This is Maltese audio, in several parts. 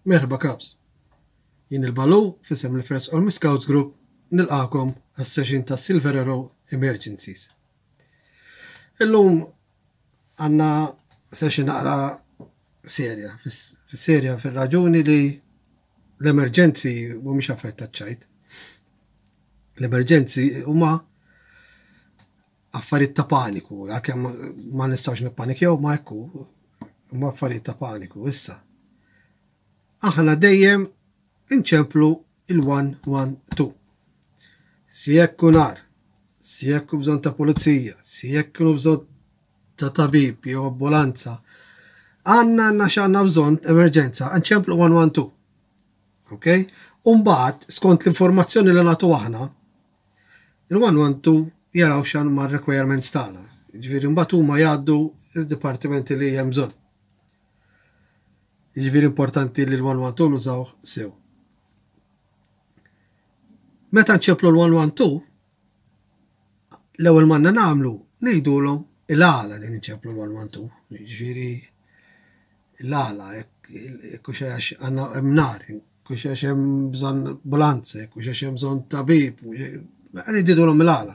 Merħba Kabs. Jien il-Balu fisem il-First Army Scouts Group nilqakom għas-session ta' Silverero Emergencies. Illum għanna session naqra serja. Fis-serja fil-raġuni li l-emerġenzi mhumiex affarijiet ċajt. L-emerġenzi huma affarijiet ta' paniku, għalkemm ma nistgħux nippanikjaw ma jekku huma affarijiet ta' paniku issa. Aħna dejjem inċemplu il-112. Si jekku nar, si jekku bżon ta' pulizija, si jekku bżon ta' tabib jew ambulanza, għanna xanna bżon emerġenza, nċemplu 112. Ok? Umbagħad, skont l-informazzjoni li nagħtu aħna, il-112 jaraw xan ma' requirements tagħna. Ġifieri mbagħad huma jgħaddu id-dipartimenti li hemm bżonn. Jiġifieri importanti li l-112 nużaw sew. Meta nċemplu l-112, l-ewwel manna nagħmlu ngħidulhom il-għala din inċemplu l-112. Jiġifieri l-għala jekk hux għax għandna hemm nar, jekk hux għax hemm bżonn ambulanza, jekk hux għax hemm bżonn tabib, ngħidulhom il-għala.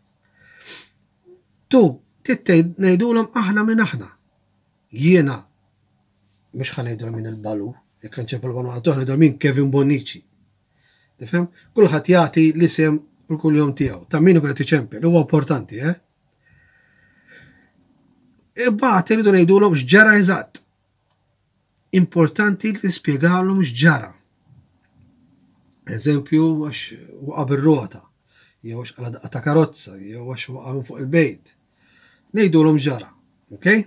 Ngħidulhom aħna minn aħna. Jiena mhux ħanejdulhom minn il-Balu, jekk nċemplu l-112 ngħidulhom minn Kevin Bonnici. Tifhem? Kulħadd jagħti l-isem u kuljum tiegħu. Ta' min ikun qed iċempel, huwa importanti, Imbagħad iridu ngħidulhom x'ġara eżatt. Importanti li nispjegalhom x'ġara. Eżempju għax waqa' bir-rota, jew għax qala daqqa ta' karozza, jew għax waqa' minn fuq il-bejt. Ngħidulhom x'ġara, okay?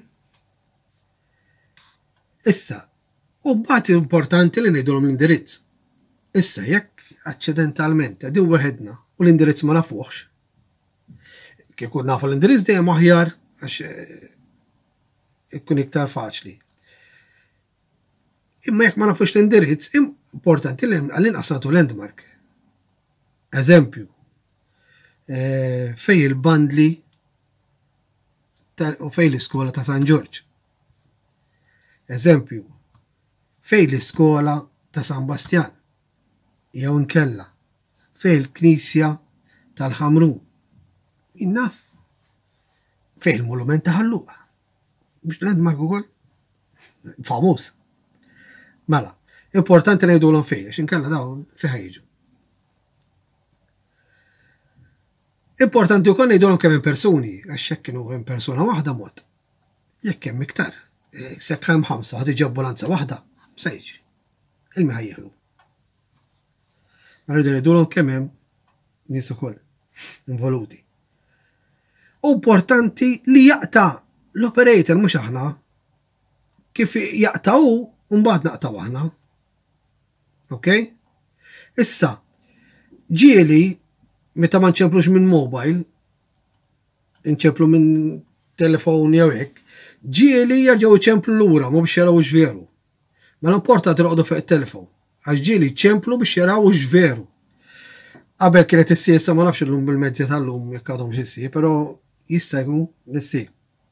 Issa, u mbagħad importanti li ngħidulhom l-indirizz. Issa jekk accidentalment għadin weħedna u l-indirizz ma nafuħx. Kieku nafu l-indirizz dejjem aħjar għax ikkun iktar faċli. Imma jekk ma nafux l-indirizz, importanti li għallin qasnatu landmark. Eżempju, fej il-bandli u fej l-iskola ta' San Giorgio. Eżempju, fej l-iskola ta' San Bastian. Jew inkella fej il-Knisja tal-Ħamru. Innaf fej il-Monument ta' Ħalluqa. Mhux landmark ukoll? Famuż. Mela, importanti ngħidulhom fejn għax inkella dawn fejn ħejġu. Importanti wkoll ngħidulhom kemm hemm persuni, għax hekk kienu hemm persuna waħda mod. Jekk hemm iktar, sekk hemm ħamsa ħad iġi ambulanza waħda, se jiġri. Il-miħajjieħlu. Rridu ngħidulhom kemm hemm nies ukoll involuti. Importanti li jaqta' l-operator mhux aħna kif jaqta' hu u mbagħad naqtaw aħna. Okay? Issa ġieli meta ma nċemplux minn mobile, nċemplu minn telefon jew hekk, ġieli jerġgħu jċemplu lura ma biex jaraw x'veru. Mela importanti noqogħdu fuq it-telefon. Għax ġieli ċemplu biex jaraw x'veru. Qabel kienet issir ma nafx illum bil-mezzi tal-lum jekk għadhom x'issir, però jista' jkun issir.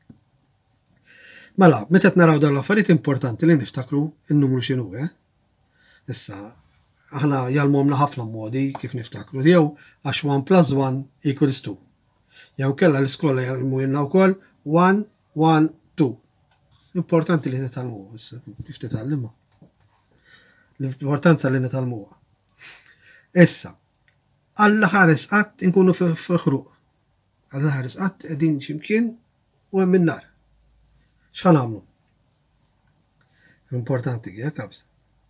Mela, meta naraw dawn l-affarijiet importanti li niftakru n-numru x'inhu, Issa, aħna jalmomna ħafna modi kif niftakru jew għax 1 + 1 = 2. Jew kellha l-iskola jalmulna wkoll 1, 1, 2. Importanti li nitalmu issa kif titgħallimha. L-importanza li nitalmuha. Issa, Alla ħares qatt inkunu f'ħruq. Alla ħares qatt qegħdin x'imkien u hemm in-nar. X'ħan nagħmlu? Importanti jekk Kabs.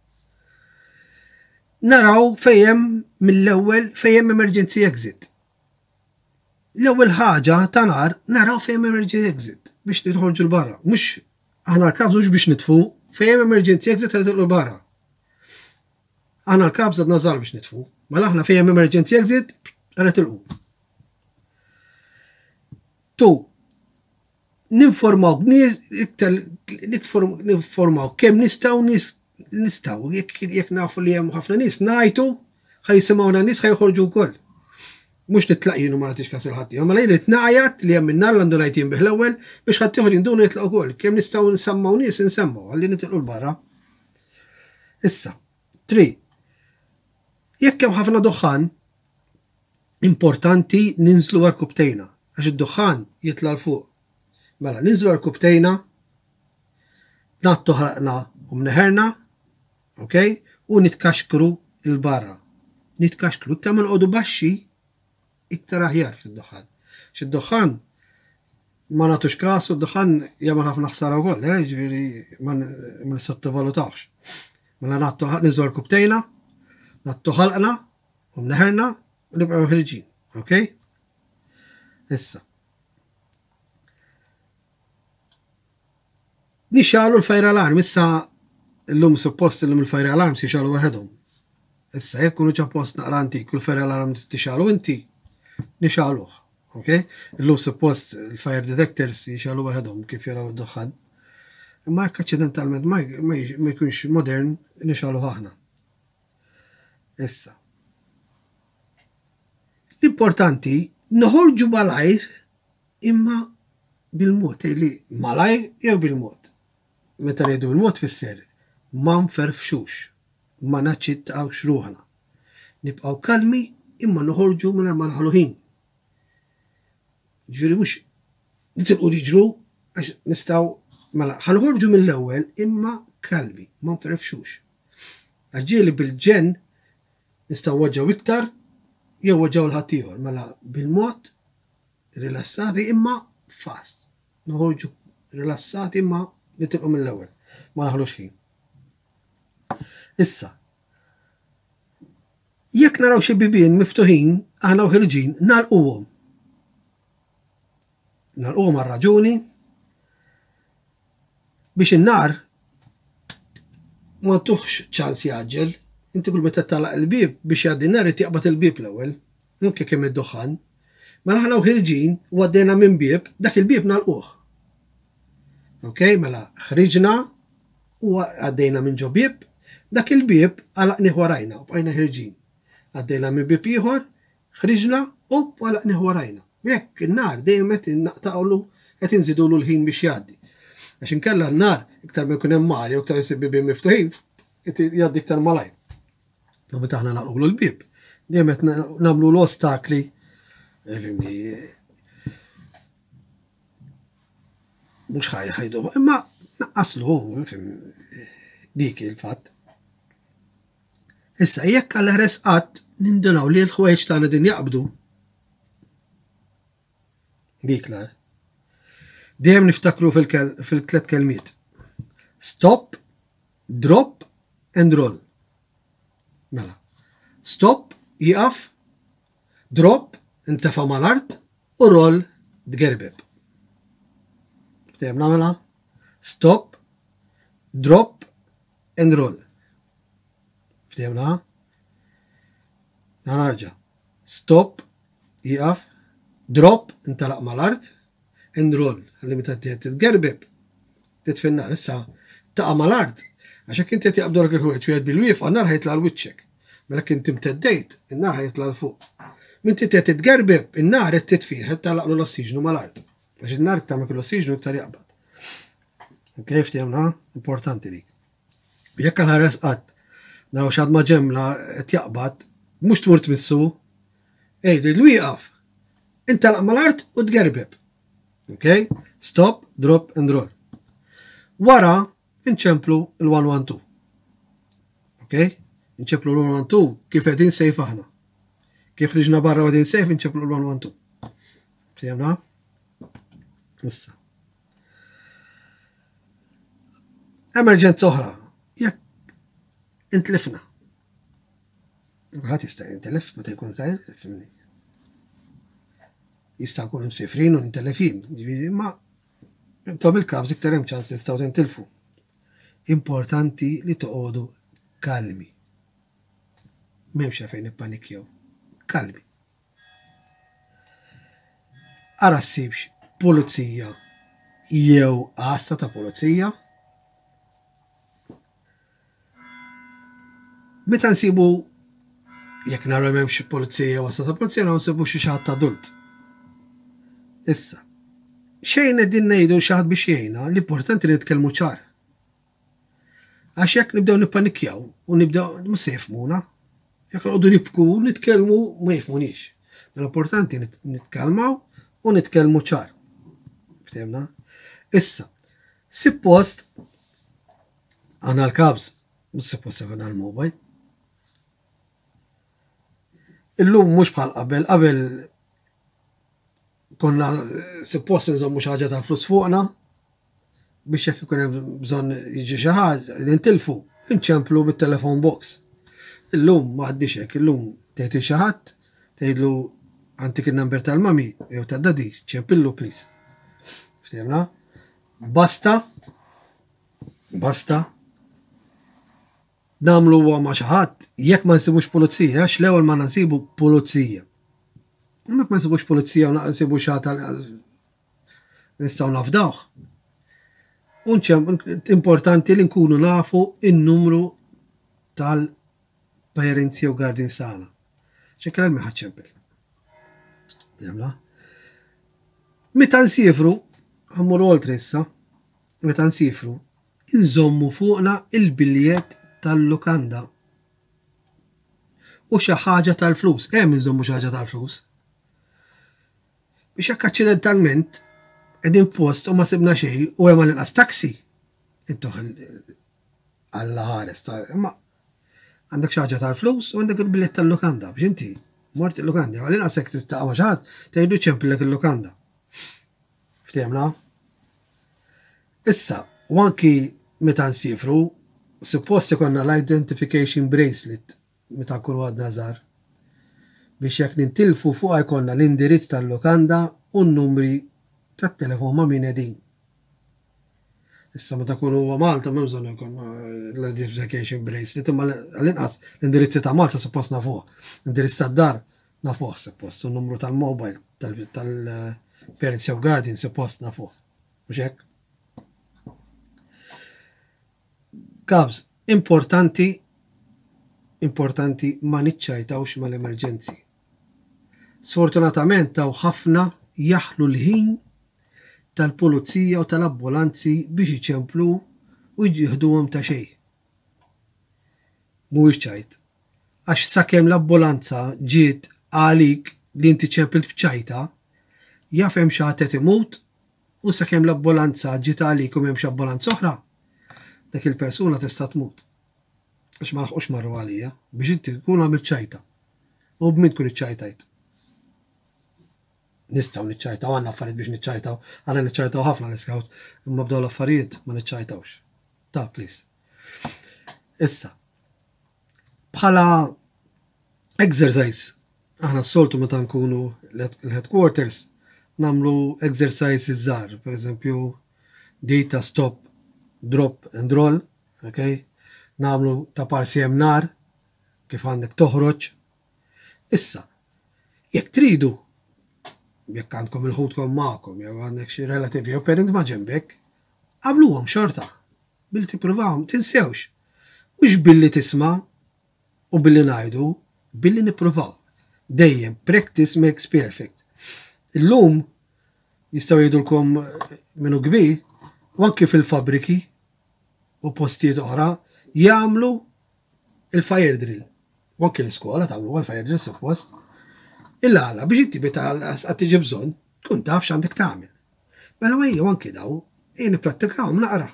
Naraw fejn mill-ewwel fejn emergency exit. L-ewwel ħaġa ta' nar naraw fejn emergency exit biex nidħolġu l-barra. Mhux aħna l-Kabs mhux biex nitfu, fejn emergency exit ħedħolu barra. Aħna l-Kabs għadna żgħar biex nitfu. Mela aħna fejn emergency exit għana tilqu. Ninformaw kemm nistgħu jekk nafu li hemm ħafna nies ngħidu ħajsimgħuna nies ħajħorġu wkoll. Mhux nitlaq jien u ma nagħtix każ il-ħadd jew mela jien nitnaqjat li hemm in-nar għandu ngħid jinbih l-ewwel biex ħadd ieħor jindunu jitlaq ukoll. Kemm nistgħu nsemmaw nies insemmaw ħalli nitilqu l-barra. Issa, 3. Jekk hemm ħafna duħan, importanti ninżlu għall-kubtejna għax id-duħan jitla l-fuq. Mela ninżlu għall-kubtejna, nattu ħraqna u mneħerna, okay? U nitkaxkru il-barra. Nitkaxkru, iktar ma nqogħdu baxxi, iktar aħjar fid-duħan. X'id-duħan ma nagħtux każ u d-duħan jagħmel ħafna ħsara wkoll, ġifieri ma nissottovalutawx. Mela ninżlu għall-kubtejna, nattu ħalqna u mneħerna u nibqgħu ħirġin, okay? Issa. Nixxalu l-fire alarm, issa l-lum suppost l-lum il-fire alarm jixxalu waħedhom. Issa jekk kunu ġa post naqra antik u l-fire alarm tixxalu inti, nixxaluh, okay? L-lum suppost il-fire detectors jixxalu waħedhom kif jaraw id-duħan. Imma jekk accidentalment ma jkunx modern, nixxaluh aħna. Issa. L-importanti noħorġu malajr imma bil-mod, li malajr jew bil-mod. Meta ngħidu bil-mod fisser ma nferfxux, ma naċċittawx ruħna. Nibqgħu kalmi imma noħorġu mingħajr ma nħallu ħin. Ġifieri mhux nitilqu jiġru għax nistgħu mela ħanħorġu mill-ewwel imma kalmi, ma nferfxux. Għax ġieli bil-ġenn nistgħu waġġaw iktar jew waġġaw l-ħaddieħor mela bil-mod rilassati imma fast. Noħorġu rilassati imma nitilqu mill-ewwel ma naħlux ħin. Issa. Jekk naraw xi bibien miftuħin aħna u ħirġin nagħlquhom. Nagħlquhom għar-raġuni biex in-nar ma tuħx ċans jaġġel. Inti kull meta tagħlaq il-bieb biex jgħaddi n-nar irid jaqbad il-bieb l-ewwel, anke kemm id-duħan. Mela aħna ħirġin u għaddejna minn bieb, dak il-bieb nagħlquh. Okay, mela ħriġna u għaddejna minn ġo bieb, dak il-bieb għalaqnieh warajna u bqajna ħirġin. Għaddejna minn bieb ieħor, ħriġna u għalaqnieh warajna. Jekk in-nar dejjem qed naqta'lu qed inżidulu l-ħin biex jgħaddi. Għax inkella n-nar iktar ma jkun hemm mar jew iktar isib bibien miftuħin, jgħaddi iktar malajr. U meta aħna nagħlqu l-bieb, dejjem qed nagħmlu l-ostakli, mhux ħajdu, imma naqqaslu dik il-fatt. Issa jekk għal ħres qatt nindunaw li l-ħwejġ tagħna din jaqbdu. Dik l dejjem niftakru fil-tliet kelmiet. Stop, drop and roll. Mela. Stop, jiqaf, drop, intefa' mal-art u roll tgerbeb. Ftehim nagħmilha? Stop, drop and roll. Ftehimna? Narġa'. Stop, jiqaf, drop, intalaq mal-art and roll. Għalli meta titgerbeb titfinnar issa taqa' mal-art. Għax hekk inti qed jaqbdulek il-ħwejġ u jgħid bil-wieqfa n-nar ħajtla' l-wiċċek. Mela inti mteddejt, in-nar ħajtla' l-fuq. Min inti qed titgerbeb, in-nar qed titfih qed talaqlu l-ossiġnu mal-art. Għax in-nar iktar ma l-ossiġnu iktar jaqbad. Okay, ftehimna? Importanti dik. Jekk għal-ħares qatt naraw x'għad ma ġemla qed jaqbad, mhux tmur tmissu, ejdu wieqaf. Intalaq mal-art u tgerbeb. Okay? Stop, drop and roll. Wara inċemplu l-112. Okay? Inċemplu l-112 kif qegħdin sejf aħna. Kif riġna barra qegħdin sejf inċemplu l-112. Fehimna? Issa. Emerġenza oħra. Jekk intlifna. Ħadd jista' jintelef meta jkun żgħir, fimni. Jista' jkun imsifrin u nintelefin, ġifieri ma intom il-kabż iktar hemm ċans tistgħu tintilfu. Importanti li toqgħodu kalmi. M'hemmx fejn ippanikjaw. Kalmi. Ara ssibx pulizija jew għasta ta' pulizija. Meta nsibu jekk naraw m'hemmx pulizija u għasta ta' pulizija nsibu xi ħadd adult. Issa, xejn qegħdin ngħidu xi ħadd biex jgħinna, l-importanti li nitkellmu ċar. Għax jekk nibdew nippanikjaw u nibdew mhux se jifhmuna. Jekk noqogħdu nibku, nitkellmu ma jifhmunix. L-importanti nitkellmaw u nitkellmu ċar. Ftemna? Issa, suppost għandna l-kabs, mhux suppost għandna l-mobile. Illum mhux bħal qabel konna suppost nżommu xi ħaġa tal-flus fuqna biex jekk ikun hemm bżonn jiġi xi ħaġa nintilfu, inċemplu bit-telefon box. Illum ma għaddix hekk, illum tgħid xi ħadd tgħidlu għandik il-number tal-mami jew tad-dadi, ċempillu please. Ftemna? Basta namlu huwa ma' xi ħadd jekk ma nsibux pulizija, għax l-ewwel ma nsibu pulizija. Jekk ma nsibux pulizija u nsibu xi ħadd nistgħu nafdawh. Importanti li nkunu nafu in-numru tal-parents jew guardians tagħna. X'ekk ma ħadd ċempel. Jemla? Meta nsifru, ħammur oltre issa, meta nsifru, inżommu fuqna il-biljett tal-lukanda u xi ħaġa tal-flus. Hemm inżommu xi ħaġa tal-flus. Biex jekk aċċidentalment qegħdin post u ma sibna xejn u hemm inqas taksi iddoħ Alla ħares imma għandek xi ħaġa tal-flus u għandek il-biljett tal-lukanda biex inti mort il-lukanda għal inqas hekk tistaqa' ma' xi ħadd tgħidu ċempilek il-lukanda. Ftemna? Issa, u anki meta nsifru, suppost ikonna l-identification bracelet meta nkunu għadna żgħar biex jekk nintilfu fuqha jkollna l-indirizz tal-lukanda u n-numri tat-telefon ma' min qegħdin. Issa meta nkunu huwa Malta m'hemm bżonn jkollna l-identification bracelet imma għall-inqas l-indirizzi ta' Malta suppost nafuh. L-indirizz tad-dar nafuh suppost u n-numru tal-mobile tal-parents jew guardian suppost nafuh. Mhux hekk? Kabs, importanti ma niċċajtawx mal-emerġenzi. Sfortunatament taw ħafna jaħlu l-ħin tal-pulizija u tal-ambulanzi biex iċemplu u jieħduhom ta' xejn. Mhuwiex ċajt. Għax sakemm l-ambulanza ġiet għalik li inti ċempilt b'ċajta, jaf hemm xi ħadd imut u sakemm l-ambulanza ġiet għalik u m'hemmx ambulanza oħra, dak il-persuna tista' tmut. Għax ma laħqux marru għalija biex inti tkun għamilt ċajta. U b'min tkun iċċajtajt. Nistgħu niċċajtaw, għandna affarijiet biex niċċajtaw, għandna niċċajtaw ħafna l-iskawt, imma bdew l-affarijiet ma niċċajtawx. Ta' please. Issa. Bħala exercise, aħna s-soltu meta nkunu l-headquarters, namlu exercise iż-żgħar, pereżempju data stop, drop and roll, okay? Namlu ta' parsi nar, kif għandek toħroġ. Issa, jekk tridu, jekk għandkom il-ħudkom magħkom, jew għandek xi relativi jew parent ma' ġembek, qabluhom xorta. Billi tippruvawhom, tinsewx. Mhux billi tisma' u billi ngħidu, billi nippruvaw. Dejjem practice makes perfect. Illum jistgħu jgħidulkom minnu kbir, u anke fil-fabriki u postijiet oħra jagħmlu il-fire drill. U anke l-iskola tagħmlu il-fire drill suppost. Il-għala biex inti meta għad tiġi bżonn tkun taf x'għandek tagħmel. Mela ejjew anke daw nipprattikawhom naqra.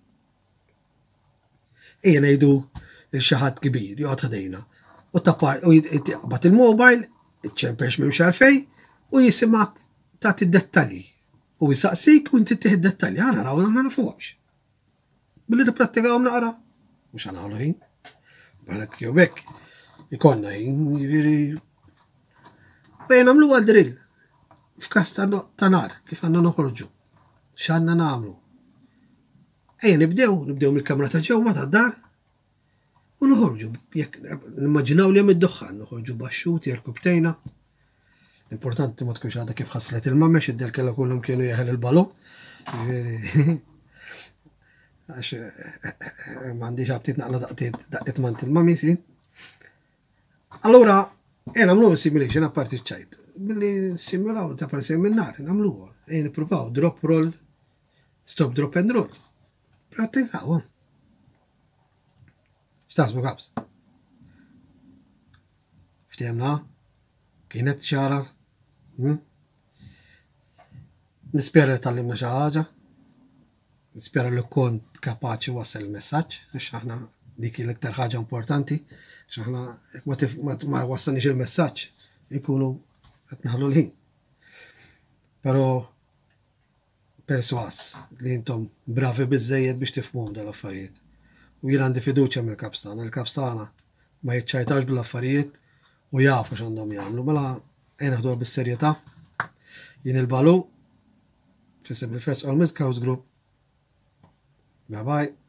Ejja ngħidu il xi ħadd kbir joqgħod ħdejna u taqbad il-mobile, iċċempex m'hemmx għalfejn u jisimgħek tagħti d-dettalji. U jisaqsik u inti tieħed dettalji, naraw aħna nafuhomx. Billi nipprattikaw naqra, mhux għanagħmlu ħin. Bħalek jew hekk, ikollna ħin, jiġifieri. U nagħmlu għal drill. F'każ ta' nar, kif għandna noħorġu. X'għandna nagħmlu. Ejja nibdew mill-kamra ta' ġewwa tad-dar u noħorġu. Jekk nimmaġinaw li hemm id-duħħan, noħorġu baxxut, jerkubtejna. Importanti ma tkunx għadha kif ħasslet il-mammex id-del kellha kullhom kienu jeħel il-balu. Għax m'għandix ħabtit naqla daqtiet mant il-mami si. Allura nagħmlu simulation apparti ċ-ċajt. Billi simulaw ta' parsi minn nar, nagħmluha. Nippruvaw drop roll, stop drop and roll. Prattikaw. X'taħsbu kaps? Ftiemna? Kienet ċara? Nispera li tallimna xi ħaġa. Nispera li kont kapaċi wassal il-messaġġ, għax aħna dik l-iktar ħaġa importanti, għax aħna ma wassalniex il-messaġġ, ikunu qed naħlu l-ħin. Però perswas li intom bravi biżejjed biex tifhmuhom dal-affarijiet. U jien għandi fiduċja mill-kapstana, il-kapstana ma jiċċajtax bil-affarijiet u jafu x'għandhom jagħmlu. Mela ħduha bis-serjetà. Jien il-Balu fisem il-First All Miss Cows Group. Bye bye.